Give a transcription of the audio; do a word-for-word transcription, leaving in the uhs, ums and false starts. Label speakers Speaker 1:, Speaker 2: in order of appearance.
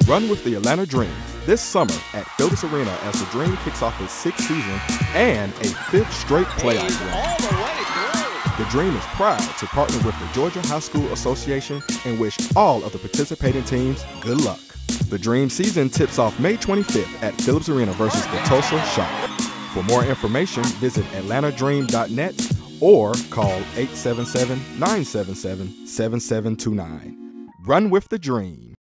Speaker 1: Run with the Atlanta Dream this summer at Phillips Arena as the Dream kicks off its sixth season and a fifth straight playoff run. The Dream is proud to partner with the Georgia High School Association and wish all of the participating teams good luck. The Dream season tips off May twenty-fifth at Phillips Arena versus the Tulsa Shock. For more information, visit atlanta dream dot net or call eight seven seven, nine seven seven, seven seven two nine. Run with the Dream.